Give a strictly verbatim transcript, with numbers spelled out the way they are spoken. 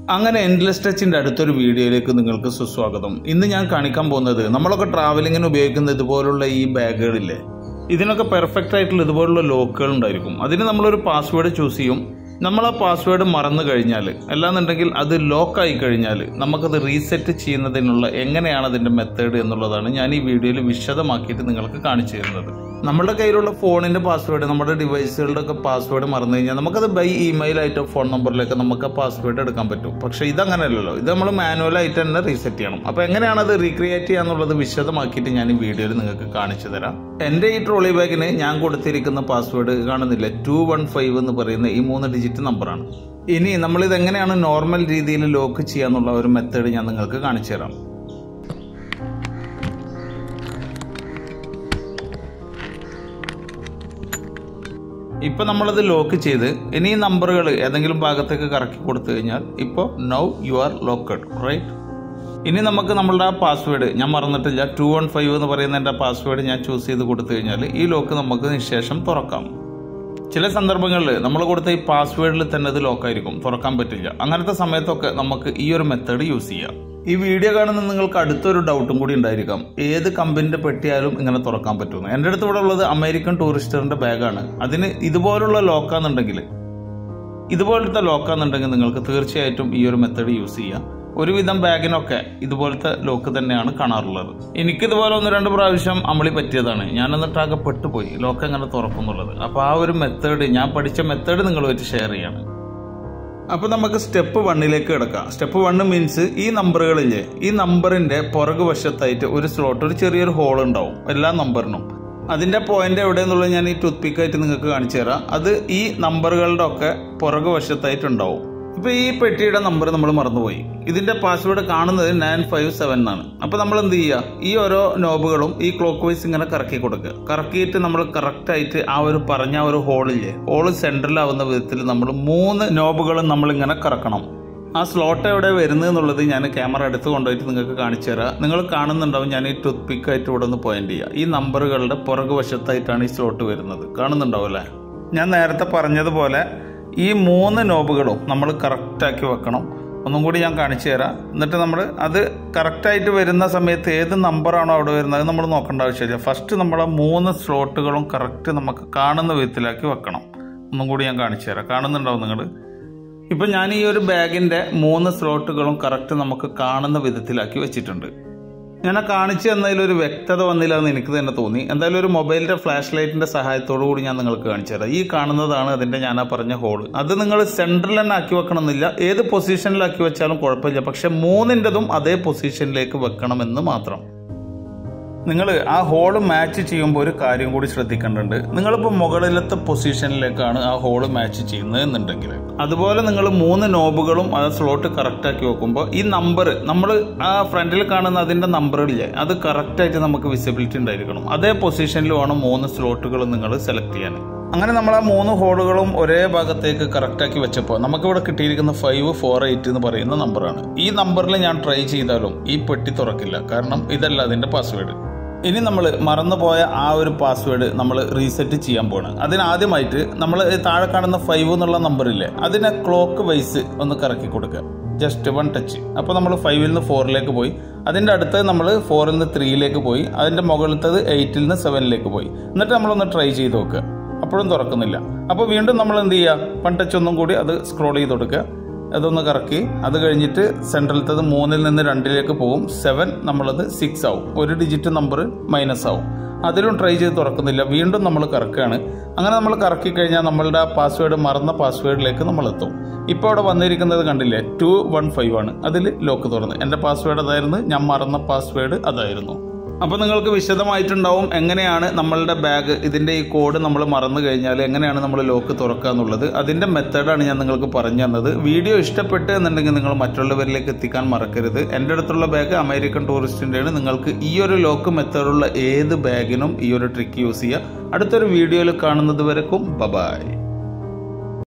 അങ്ങനെ എൻഡ്ലെസ് ടച്ചിൻ്റെ അടുത്തൊരു വീഡിയോയിലേക്ക് നിങ്ങൾക്ക് സുസ്വാഗതം. ഇന്ന് ഞാൻ കാണിക്കാൻ പോകുന്നത് നമ്മളൊക്കെ ട്രാവലിങ്ങിന് ഉപയോഗിക്കുന്ന ഇതുപോലുള്ള ഈ ബാഗുകളില്ലേ, ഇതിനൊക്കെ പെർഫെക്റ്റ് ആയിട്ടുള്ള ഇതുപോലുള്ള ലോക്കുകൾ ഉണ്ടായിരിക്കും. അതിന് നമ്മളൊരു പാസ്വേഡ് ചൂസ് ചെയ്യും. നമ്മൾ ആ പാസ്വേഡ് മറന്നു കഴിഞ്ഞാൽ, അല്ലാന്നുണ്ടെങ്കിൽ അത് ലോക്കായി കഴിഞ്ഞാൽ നമുക്കത് റീസെറ്റ് ചെയ്യുന്നതിനുള്ള എങ്ങനെയാണ് അതിൻ്റെ മെത്തേഡ് എന്നുള്ളതാണ് ഞാൻ ഈ വീഡിയോയിൽ വിശദമാക്കിയിട്ട് നിങ്ങൾക്ക് കാണിച്ചു തരുന്നത്. നമ്മുടെ കയ്യിലുള്ള ഫോണിൻ്റെ പാസ്വേഡ്, നമ്മുടെ ഡിവൈസുകളുടെ ഒക്കെ പാസ്വേഡ് മറന്നു കഴിഞ്ഞാൽ നമുക്കത് ബൈ ഇമെയിൽ ആയിട്ടോ ഫോൺ നമ്പറിലേക്ക് നമുക്ക് ആ പാസ്വേഡ് എടുക്കാൻ പറ്റും. പക്ഷേ ഇതങ്ങനെയല്ലല്ലോ, ഇത് നമ്മൾ മാനുവലായിട്ട് തന്നെ റീസെറ്റ് ചെയ്യണം. അപ്പോൾ എങ്ങനെയാണ് അത് റീക്രിയേറ്റ് ചെയ്യാന്നുള്ളത് വിശദമാക്കിയിട്ട് ഞാൻ ഈ വീഡിയോയിൽ നിങ്ങൾക്ക് കാണിച്ചു തരാം. എൻ്റെ ഈ ട്രോളി ബാഗിന് ഞാൻ കൊടുത്തിരിക്കുന്ന പാസ്വേഡ് കാണുന്നില്ല, ടു വൺ ഫൈവ് എന്ന് പറയുന്ന ഈ മൂന്ന് ഡിജിറ്റ് നമ്പറാണ്. ഇനി നമ്മളിത് എങ്ങനെയാണ് നോർമൽ രീതിയിൽ ലോക്ക് ചെയ്യാന്നുള്ള ഒരു മെത്തേഡ് ഞാൻ നിങ്ങൾക്ക് കാണിച്ചു തരാം. ഇപ്പൊ നമ്മളത് ലോക്ക് ചെയ്ത് ഇനി ഈ നമ്പറുകൾ ഏതെങ്കിലും ഭാഗത്തേക്ക് കറക്കി കൊടുത്തു കഴിഞ്ഞാൽ ഇപ്പോൾ now you are locked, right? ഇനി നമുക്ക് നമ്മളുടെ ആ പാസ്വേഡ്, ഞാൻ മറന്നിട്ടില്ല, ടു വൺ ഫൈവ് എന്ന് പറയുന്ന എൻ്റെ പാസ്വേഡ് ഞാൻ ചൂസ് ചെയ്ത് കൊടുത്തു കഴിഞ്ഞാൽ ഈ ലോക്ക് നമുക്ക് നിശേഷം തുറക്കാം. ചില സന്ദർഭങ്ങളിൽ നമ്മൾ കൊടുത്ത ഈ പാസ്വേഡിൽ തന്നെ അത് ലോക്കായിരിക്കും, തുറക്കാൻ പറ്റില്ല. അങ്ങനത്തെ സമയത്തൊക്കെ നമുക്ക് ഈ ഒരു മെത്തേഡ് യൂസ് ചെയ്യാം. ഈ വീഡിയോ കാണുന്ന നിങ്ങൾക്ക് അടുത്തൊരു ഡൗട്ടും കൂടി ഉണ്ടായിരിക്കാം, ഏത് കമ്പനിയുടെ പെട്ടിയാലും ഇങ്ങനെ തുറക്കാൻ പറ്റുന്നു. എൻ്റെ അടുത്ത് ഇവിടെ ഉള്ളത് അമേരിക്കൻ ടൂറിസ്റ്ററിന്റെ ബാഗാണ്. അതിന് ഇതുപോലുള്ള ലോക്കാന്നുണ്ടെങ്കിൽ, ഇതുപോലത്തെ ലോക്കാന്നുണ്ടെങ്കിൽ നിങ്ങൾക്ക് തീർച്ചയായിട്ടും ഈ ഒരു മെത്തേഡ് യൂസ് ചെയ്യാം. ഒരുവിധം ബാഗിനൊക്കെ ഇതുപോലത്തെ ലോക്ക് തന്നെയാണ് കാണാറുള്ളത്. എനിക്കിതുപോലെ ഒന്ന് രണ്ട് പ്രാവശ്യം അമളി പറ്റിയതാണ്. ഞാനൊന്നിട്ടാകെ പെട്ടുപോയി ലോക്ക് എങ്ങനെ തുറക്കുന്നുള്ളത്. അപ്പോൾ ആ ഒരു മെത്തേഡ്, ഞാൻ പഠിച്ച മെത്തേഡ് നിങ്ങളുമായിട്ട് ഷെയർ ചെയ്യാണ്. അപ്പോൾ നമുക്ക് സ്റ്റെപ്പ് വണ്ണിലേക്ക് കിടക്കാം. സ്റ്റെപ്പ് വണ്ണ് മീൻസ് ഈ നമ്പറുകളില്ലേ, ഈ നമ്പറിന്റെ പുറകു വശത്തായിട്ട് ഒരു സ്ലോട്ട്, ഒരു ചെറിയൊരു ഹോൾ ഉണ്ടാവും എല്ലാ നമ്പറിനും. അതിന്റെ പോയിന്റ് എവിടെയെന്നുള്ളത് ഞാൻ ഈ ടൂത്ത് പിക്കായിട്ട് നിങ്ങൾക്ക് കാണിച്ചു തരാം. അത് ഈ നമ്പറുകളുടെ ഒക്കെ പുറകു വശത്തായിട്ടുണ്ടാവും. ഇപ്പൊ ഈ പെട്ടിയുടെ നമ്പർ നമ്മൾ മറന്നുപോയി. ഇതിന്റെ പാസ്വേഡ് കാണുന്നത് നയൻ ഫൈവ് സെവൻ എന്നാണ്. അപ്പൊ നമ്മൾ എന്ത് ചെയ്യുക, ഈ ഓരോ നോബുകളും ഈ ക്ലോക്ക് വൈസ് ഇങ്ങനെ കറക്കി കൊടുക്കുക. കറക്കിയിട്ട് നമ്മൾ കറക്റ്റ് ആയിട്ട് ആ ഒരു പറഞ്ഞ ഒരു ഹോളില്ലേ, ഹോള് സെൻട്രലാവുന്ന വിധത്തിൽ നമ്മൾ മൂന്ന് നോബുകളും നമ്മൾ ഇങ്ങനെ കറക്കണം. ആ സ്ലോട്ട് എവിടെ വരുന്നത് എന്നുള്ളത് ഞാൻ ക്യാമറ അടുത്ത് കൊണ്ടുപോയിട്ട് നിങ്ങൾക്ക് കാണിച്ചു തരാം. നിങ്ങൾ കാണുന്നുണ്ടാവും, ഞാൻ ഈ ടൂത്ത് പിക്കായിട്ട് ഇവിടെ ഒന്ന് പോയിന്റ് ചെയ്യുക. ഈ നമ്പറുകളുടെ പുറകു വശത്തായിട്ടാണ് ഈ സ്ലോട്ട് വരുന്നത്, കാണുന്നുണ്ടാവും അല്ലേ? ഞാൻ നേരത്തെ പറഞ്ഞതുപോലെ ഈ മൂന്ന് നോബുകളും നമ്മൾ കറക്റ്റാക്കി വെക്കണം. ഒന്നും കൂടി ഞാൻ കാണിച്ചു തരാം. എന്നിട്ട് നമ്മൾ അത് കറക്റ്റായിട്ട് വരുന്ന സമയത്ത് ഏത് നമ്പറാണോ അവിടെ വരുന്നത് അത് നമ്മൾ നോക്കേണ്ട ആവശ്യമില്ല. ഫസ്റ്റ് നമ്മളെ മൂന്ന് സ്ലോട്ടുകളും കറക്റ്റ് നമുക്ക് കാണുന്ന വിധത്തിലാക്കി വെക്കണം. ഒന്നും കൂടി ഞാൻ കാണിച്ചു തരാം, കാണുന്നുണ്ടാവും നിങ്ങൾ. ഇപ്പം ഞാൻ ഈ ഒരു ബാഗിൻ്റെ മൂന്ന് സ്ലോട്ടുകളും കറക്റ്റ് നമുക്ക് കാണുന്ന വിധത്തിലാക്കി വെച്ചിട്ടുണ്ട്. ഞാൻ ആ കാണിച്ചു തന്നതിലൊരു വ്യക്തത വന്നില്ല എന്ന് എനിക്ക് തന്നെ തോന്നി. എന്തായാലും ഒരു മൊബൈലിന്റെ ഫ്ലാഷ് ലൈറ്റിന്റെ സഹായത്തോടു കൂടി ഞാൻ നിങ്ങൾക്ക് കാണിച്ചു തരാം. ഈ കാണുന്നതാണ് അതിന്റെ ഞാൻ ആ പറഞ്ഞ ഹോള്. അത് നിങ്ങൾ സെൻട്രൽ തന്നെ ആക്കി വെക്കണമെന്നില്ല, ഏത് പൊസിഷനിലാക്കി വെച്ചാലും കുഴപ്പമില്ല. പക്ഷെ മൂന്നിൻ്റെതും അതേ പൊസിഷനിലേക്ക് വെക്കണമെന്ന് മാത്രം. നിങ്ങൾ ആ ഹോള് മാച്ച് ചെയ്യുമ്പോൾ ഒരു കാര്യം കൂടി ശ്രദ്ധിക്കേണ്ടതുണ്ട്. നിങ്ങളിപ്പോൾ മുകളിലത്തെ പൊസിഷനിലേക്കാണ് ആ ഹോള് മാച്ച് ചെയ്യുന്നത് എന്നുണ്ടെങ്കിൽ, അതുപോലെ നിങ്ങൾ മൂന്ന് നോബുകളും ആ സ്ലോട്ട് കറക്റ്റാക്കി വെക്കുമ്പോൾ ഈ നമ്പർ, നമ്മൾ ആ ഫ്രണ്ടിൽ കാണുന്ന അതിൻ്റെ നമ്പറില്ലേ, അത് കറക്റ്റായിട്ട് നമുക്ക് വിസിബിലിറ്റി ഉണ്ടായിരിക്കണം. അതേ പൊസിഷനിൽ വേണം മൂന്ന് സ്ലോട്ടുകൾ നിങ്ങൾ സെലക്ട് ചെയ്യാൻ. അങ്ങനെ നമ്മൾ ആ മൂന്ന് ഹോളുകളും ഒരേ ഭാഗത്തേക്ക് കറക്റ്റാക്കി വെച്ചപ്പോൾ നമുക്കിവിടെ കിട്ടിയിരിക്കുന്ന ഫൈവ് ഫോർ എയ്റ്റ് എന്ന് പറയുന്ന നമ്പറാണ്. ഈ നമ്പറിൽ ഞാൻ ട്രൈ ചെയ്താലും ഈ പെട്ടി തുറക്കില്ല, കാരണം ഇതല്ല അതിൻ്റെ പാസ്വേഡ്. ഇനി നമ്മൾ മറന്നുപോയ ആ ഒരു പാസ്വേഡ് നമ്മൾ റീസെറ്റ് ചെയ്യാൻ പോവാണ്. അതിനാദ്യമായിട്ട് നമ്മൾ താഴെ കാണുന്ന ഫൈവ് എന്നുള്ള നമ്പറില്ലേ, അതിനെ ക്ലോക്ക് വൈസ് ഒന്ന് കറക്കി കൊടുക്കുക, ജസ്റ്റ് വൺ ടച്ച്. അപ്പോൾ നമ്മൾ ഫൈവിൽ നിന്ന് ഫോറിലേക്ക് പോയി, അതിൻ്റെ അടുത്ത് നമ്മൾ ഫോറിൽ നിന്ന് ത്രീയിലേക്ക് പോയി, അതിൻ്റെ മുകളിലത്തത് എയ്റ്റിൽ നിന്ന് സെവനിലേക്ക് പോയി. എന്നിട്ട് നമ്മളൊന്ന് ട്രൈ ചെയ്ത് നോക്കുക, അപ്പോഴും തുറക്കുന്നില്ല. അപ്പോൾ വീണ്ടും നമ്മൾ എന്ത് ചെയ്യുക, വൺ ടച്ച് ഒന്നും കൂടി അത് സ്ക്രോൾ ചെയ്ത് കൊടുക്കുക, അതൊന്ന് കറക്കി. അത് കഴിഞ്ഞിട്ട് സെൻട്രലത്തത് മൂന്നിൽ നിന്ന് രണ്ടിലേക്ക് പോകും, സെവൻ നമ്മളത് സിക്സ് ആവും, ഒരു ഡിജിറ്റ് നമ്പർ മൈനസ് ആവും. അതിലും ട്രൈ ചെയ്ത് തുറക്കുന്നില്ല, വീണ്ടും നമ്മൾ കറക്കുകയാണ്. അങ്ങനെ നമ്മൾ കറക്കി കഴിഞ്ഞാൽ നമ്മളുടെ ആ പാസ്വേഡ്, മറന്ന പാസ്വേഡിലേക്ക് നമ്മൾ എത്തും. ഇപ്പോൾ അവിടെ വന്നിരിക്കുന്നത് കണ്ടില്ലേ, ടു വൺ ഫൈവ് ആണ്. അതിൽ ലോക്ക് തുറന്ന്, എൻ്റെ പാസ്വേഡ് അതായിരുന്നു, ഞാൻ മറന്ന പാസ്വേഡ് അതായിരുന്നു. അപ്പോൾ നിങ്ങൾക്ക് വിശദമായിട്ടുണ്ടാവും എങ്ങനെയാണ് നമ്മളുടെ ബാഗ്, ഇതിൻ്റെ ഈ കോഡ് നമ്മൾ മറന്നു കഴിഞ്ഞാൽ എങ്ങനെയാണ് നമ്മൾ ലോക്ക് തുറക്കുക എന്നുള്ളത്. അതിൻ്റെ മെത്തേഡാണ് ഞാൻ നിങ്ങൾക്ക് പറഞ്ഞു തന്നത്. വീഡിയോ ഇഷ്ടപ്പെട്ട് എന്നുണ്ടെങ്കിൽ നിങ്ങൾ മറ്റുള്ളവരിലേക്ക് എത്തിക്കാൻ മറക്കരുത്. എൻ്റെ അടുത്തുള്ള ബാഗ് അമേരിക്കൻ ടൂറിസ്റ്റിൻ്റെയാണ്. നിങ്ങൾക്ക് ഈ ഒരു ലോക്ക് മെത്തേഡുള്ള ഏത് ബാഗിനും ഈ ഒരു ട്രിക്ക് യൂസ് ചെയ്യുക. അടുത്തൊരു വീഡിയോയിൽ കാണുന്നത് വരെക്കും ബൈ.